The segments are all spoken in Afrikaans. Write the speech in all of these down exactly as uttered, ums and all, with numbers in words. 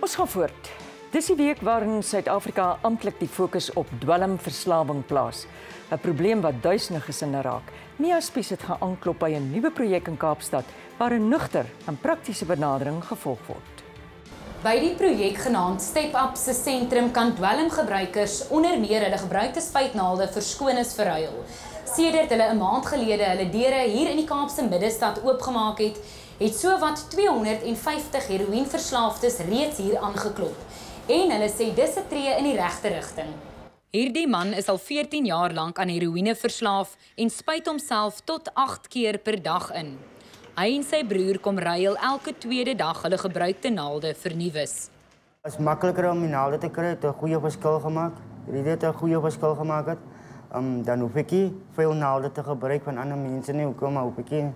Ons gaan voort. Dis die week waarin Suid-Afrika amptelik die fokus op dwelmverslawing plaas. 'n Probleem wat duisende gesinne raak. Mia Spies het gaan aanklop by 'n nuwe projek in Kaapstad waar 'n nugter en praktiese benadering gevolg word. By die projek genaamd Step Up se sentrum kan dwelmgebruikers onder meer hulle gebruikte spuitnaalde verskoning verruil. Sedert hulle 'n maand gelede hulle deure hier in die Kaapse middestad oopgemaak het, het sowat tweehonderdvyftig heroïneverslaafdes reeds hier aangeklop. En hulle sê dis 'n tree in die regte rigting. Hierdie man is al veertien jaar lank aan heroïne verslaaf en spuit homself tot agt keer per dag in. Hy en sy broer kom ruil elke tweede dag hulle gebruikte naalde vernuwes. Het is makkelijker om die naalden te krijgen, het een goede verschil gemaakt. Die dit een goede verschil gemaakt het, um, dan hoef ik niet veel naalden te gebruiken van andere mensen. Nie, hoekom, maar hoef ik niet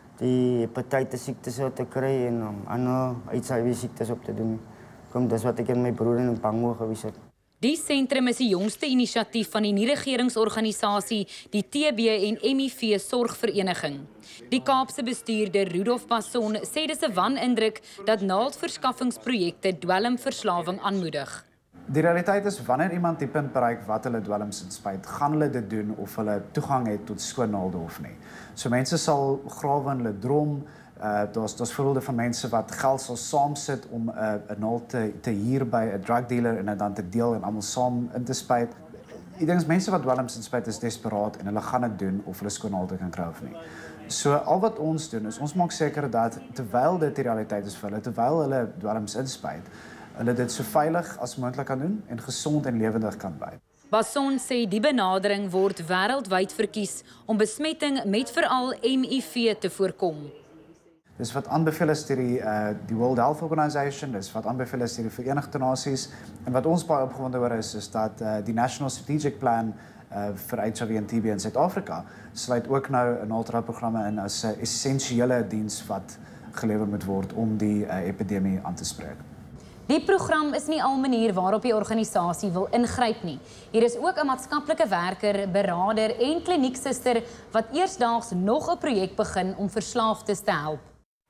die hepatitis ziektes te krijgen en um, andere H I V ziektes op te doen. Kom, dat is wat ik in mijn broer in Bangmo geweest heb. Die sentrum is die jongste inisiatief van die nie-regeringsorganisasie, die T B en M I V Sorgvereniging. Die Kaapse bestuurder Rudolf Basson sê dis 'n wanindruk dat naaldverskaffingsprojekte dwelmverslawing aanmoedig. Die realiteit is, wanneer iemand die punt bereik wat hulle dwelms inspuit, gaan hulle dit doen of hulle toegang het tot skoon naalde of nie. So mense sal grawe in hulle droom. Uh, daar's daar's voorbeelde van mense wat geld sal saamsit om 'n uh, 'n naald te, te huur by 'n drug dealer en dit dan te deel en almal saam in te spuit. Ek dink mense wat dwelms inspuit is desperaat en hulle gaan dit doen of hulle skoon naalde kan kry of nie. So al wat ons doen is ons maak seker dat terwyl dit die realiteit is vir hulle, terwyl hulle dwelms inspuit, hulle dit so veilig as moontlik kan doen en gesond en lewendig kan bly. Basson sê die benadering word wêreldwyd verkies om besmetting met veral M I V te voorkom. Dis wat aanbeveel is deur die uh, die World Health Organization, dis wat aanbeveel is deur die Verenigde Nasies en wat ons baie opgewonde oor is is dat uh, die National Strategic Plan uh, vir H I V en T B in Suid-Afrika sluit ook nou 'n naaldra-programme in as 'n essensiële diens wat gelewer moet word om die uh, epidemie aan te spreek. Die program is nie al manier waarop die organisasie wil ingryp nie. Hier is ook 'n maatskaplike werker, beraader en klinieksuster wat eersdaags nog 'n projek begin om verslaafdes te help.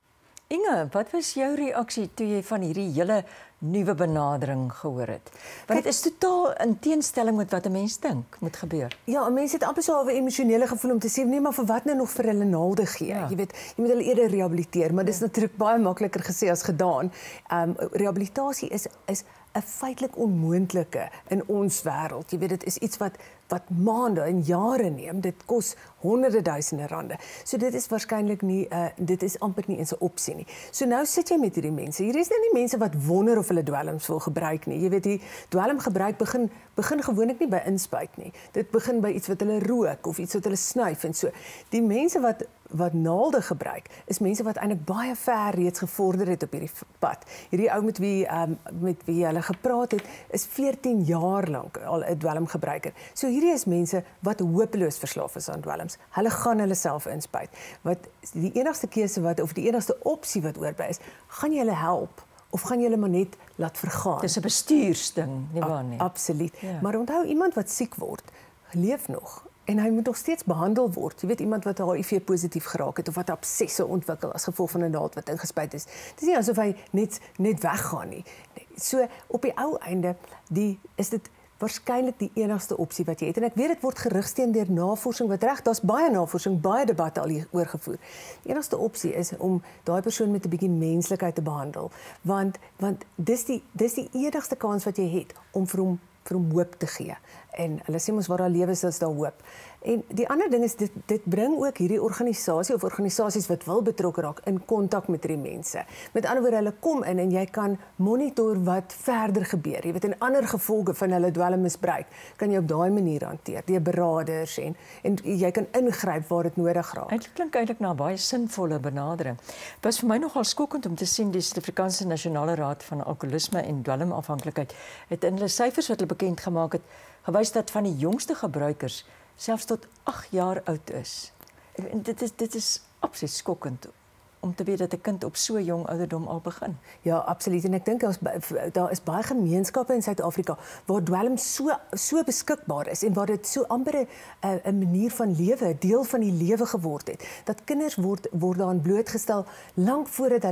Inge, wat was jou reaksie toe jy van hierdie hele nuwe benadering gehoor het? Want dit is totaal in teenstelling met wat 'n mens dink moet gebeur. Ja, mense het amper so 'n emosionele gevoel om te sê, nee, maar vir wat nou nog vir hulle naalde gee? Ja. Jy weet, jy moet hulle eerder rehabiliteer, maar ja. Dis natuurlik baie makliker gesê as gedaan. Um, rehabilitasie is is 'n feitelik onmoontlike in ons wêreld. Jy weet, dit is iets wat wat maande en jare neem. Dit kos honderde duisende rande. So dit is waarskynlik nie uh, dit is amper nie eens 'n opsie nie. So nou sit jy met hierdie mense. Hier is nou nie mense wat wonder of hulle dwelms wil gebruik nie. Jy weet, die dwelmgebruik begin begin gewoonlik nie by inspuit nie. Dit begin by iets wat hulle rook of iets wat hulle snuif en so. Die mense wat wat naalde gebruik, is mense wat eintlik baie ver reeds gevorder het op hierdie pad. Hierdie ou met wie um, met wie hulle gepraat het, is veertien jaar lank al 'n dwelmgebruiker. So hierdie is mense wat hopeloos verslaaf is aan dwelms. Hulle gaan hulle self inspuit. Wat die enigste keuse wat of die enigste opsie wat oorbly is, gaan jy hulle help of gaan jy hulle maar net laat vergaan? Dis 'n bestuursding, nie waar nie? Absoluut. Ja. Maar onthou, iemand wat siek word, leef nog. En hy moet nog steeds behandel word. Jy weet, iemand wat H I V positief geraak het of wat absesse ontwikkel as gevolg van 'n naald wat ingespuit is. Dit is nie asof hy net net weggaan nie. So op die ou einde, die is dit waarskynlik die enigste opsie wat jy het. En ek weet dit word gerigsteen deur navorsing wat reg, daar's baie navorsing, baie debatte al hier oorgevoer. Die enigste opsie is om daai persoon met 'n bietjie menslikheid te behandel, want want dis die dis die enigste kans wat jy het om vir hom vir hom hoop te gee. En hulle sê mos waar daar lewe is, is daar hoop. En die ander ding is dit dit bring ook hierdie organisasie of organisasies wat wil betrokke raak in kontak met hierdie mense. Met ander woorde, hulle kom in en jy kan monitor wat verder gebeur. Jy weet, en ander gevolge van hulle dwelmmisbruik kan jy op daai manier hanteer, deur beraders en en jy kan ingryp waar dit nodig raak. Dit klink eintlik na 'n baie sinvolle benadering. Dit was vir my nogal skokkend om te sien die Suid-Afrikaanse Nasionale Raad van Alkoholisme en Dwelmafhanklikheid het in hulle syfers wat hulle bekend gemaak het, gewys dat van die jongste gebruikers selfs tot agt jaar oud is. En dit is dit is absoluut skokkend om te weet dat 'n kind op so jong ouderdom al begin. Ja, absoluut. En ek dink daar is daar is baie gemeenskappe in Suid-Afrika waar dwelm so so beskikbaar is en waar dit so amper 'n 'n manier van lewe, deel van die lewe geword het. Dat kinders word word daaraan blootgestel lank voordat hulle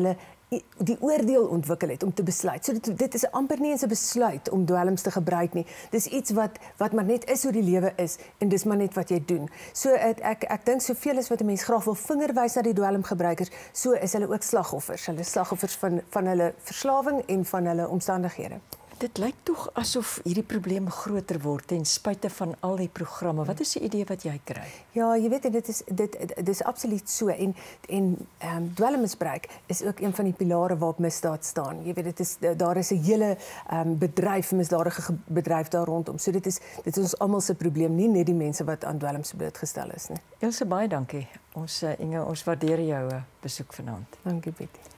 die oordeel ontwikkel het om te besluit. So dit dit is amper nie eens 'n besluit om dwelms te gebruik nie. Dis iets wat wat maar net is hoe die lewe is en dis maar net wat jy doen. So ek ek, ek dink soveel as wat 'n mens graag wil vingerwys na die dwelmgebruikers, so is hulle ook slagoffers. Hulle is slagoffers van van hulle verslawing en van hulle omstandighede. Dit lyk tog asof hierdie probleem groter word ten spyte van al die programme. Wat is die idee wat jy kry? Ja, jy weet dit is dit dit is absoluut so en en ehm um, dwelmmisbruik is ook een van die pilare waarop misdaad staan. Jy weet dit is daar is 'n hele ehm um, bedryf, misdadige bedryf daar rondom. So dit is dit is ons almal se probleem, nie net die mense wat aan dwelms blootgestel is nie. Ilse, baie dankie. Ons uh, Inge, ons waardeer jou uh, besoek vanaand. Dankie Betty.